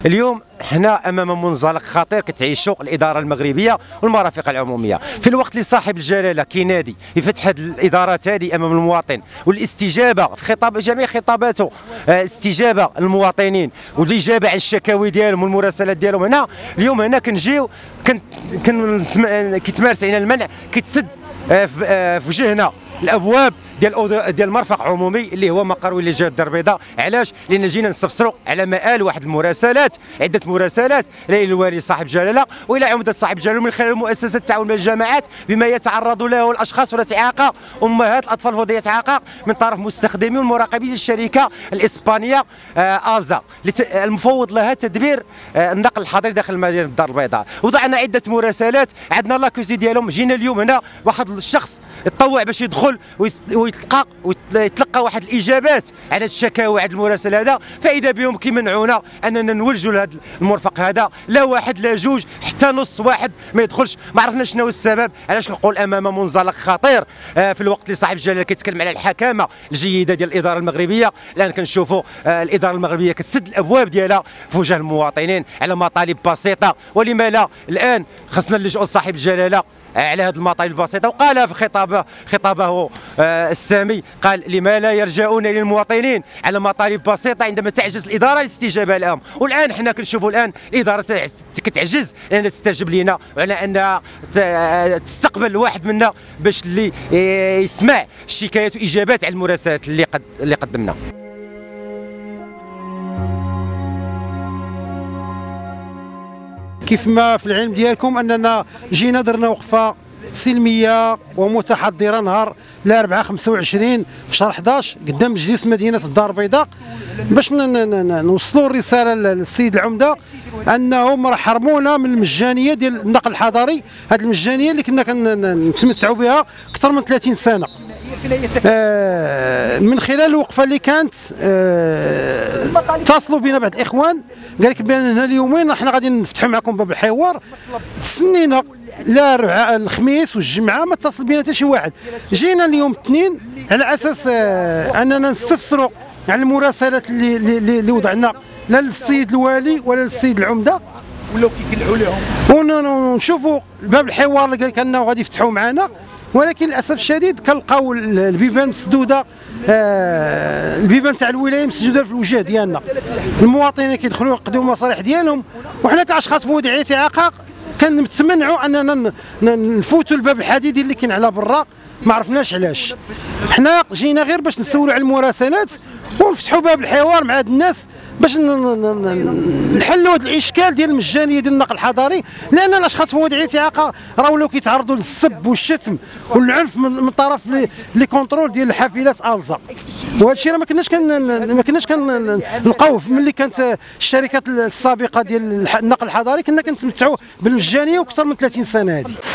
اليوم حنا امام منزلق خطير كتعيشوا الاداره المغربيه والمرافق العموميه، في الوقت اللي صاحب الجلاله كينادي بفتح هذه الادارات هذه امام المواطن والاستجابه في خطاب جميع خطاباته، استجابه للمواطنين والاجابه على الشكاوي ديالهم والمراسلات ديالهم. هنا اليوم هنا كنجيو كيتمارس علينا المنع، كيتسد في وجهنا الابواب ديال المرفق عمومي اللي هو مقر ولايه الدار البيضاء. علاش؟ لان جينا نستفسروا على مآل واحد المراسلات، عده مراسلات الى الوالي صاحب جلاله والى عمده صاحب جلاله من خلال مؤسسه التعاون مع الجامعات بما يتعرض له الاشخاص ولا اعاقه امهات الاطفال ذوي اعاقه من طرف مستخدمي والمراقبين الشركه الاسبانيه الزا المفوض لها تدبير النقل الحضري داخل مدينه الدار البيضاء. وضعنا عده مراسلات، عندنا لاكوزي ديالهم. جينا اليوم هنا واحد الشخص يتطوع باش يدخل ويتلقى واحد الاجابات على الشكاوى على المراسله هذا، فاذا بهم كيمنعونا اننا نولجوا لهذا المرفق هذا، لا واحد لا جوج حتى نص واحد ما يدخلش. ما عرفنا شنو السبب. علاش كنقول امام منزلق خطير في الوقت اللي صاحب الجلاله كيتكلم على الحكامه الجيده ديال الاداره المغربيه. الان كنشوفوا الاداره المغربيه كتسد الابواب ديالها في وجه المواطنين على مطالب بسيطه. ولما لا؟ الان خصنا نلجؤوا لصاحب الجلاله على هذه المطالب البسيطه. وقال في خطابه السامي، قال لما لا يرجعون للمواطنين على مطالب بسيطه عندما تعجز الاداره الاستجابه لهم. والان حنا كنشوفوا الان الاداره كتعجز لانها تستجب لنا وعلى انها تستقبل واحد منا باش اللي يسمع الشكايات واجابات على المراسلات اللي قدمنا. كيف ما في العلم ديالكم اننا جينا درنا وقفه سلميه ومتحضره نهار الاربعاء 25 في شهر 11 قدام مجلس مدينه الدار البيضاء باش نوصلوا الرساله للسيد العمده انهم حرمونا من المجانيه ديال النقل الحضري، هذه المجانيه اللي كنا كنتمتعوا بها اكثر من 30 سنه. من خلال الوقفه اللي كانت اتصلوا بنا بعض الاخوان قال لك بان اليومين حنا غادي نفتحوا معكم باب الحوار. تسنينا لا الخميس والجمعه ما اتصل بنا حتى شي واحد. جينا اليوم الاثنين على اساس اننا نستفسروا على المراسلات اللي وضعنا لا للسيد الوالي ولا للسيد العمده، ولاو كيقلعوا لهم ونشوفوا باب الحوار اللي قال لك انه غادي يفتحوا معنا، ولكن للاسف الشديد كنلقاو البيبان مسدوده، البيبان تاع الولايه مسدوده في الوجه ديالنا. المواطنين كيدخلوا يقضيو المصالح ديالهم، وحنا كاشخاص في وضعيه اعاقه كنتمنعوا اننا نفوتوا الباب الحديدي اللي كاين على برا. ما عرفناش علاش. حنا جينا غير باش نسولوا على المراسلات ونفتحوا باب الحوار مع هاد الناس باش نحلوا هذا الاشكال ديال المجانيه ديال النقل الحضري، لان الاشخاص في وضعيه اعاقه راه ولاو كيتعرضوا للسب والشتم والعنف من طرف لي كونترول ديال الحافلات الزا. وهذا الشيء راه ما كناش كنلقاوه ملي كانت الشركات السابقه ديال النقل الحضري، كنا كنتمتعوا بالمجانيه واكثر من 30 سنه هذه.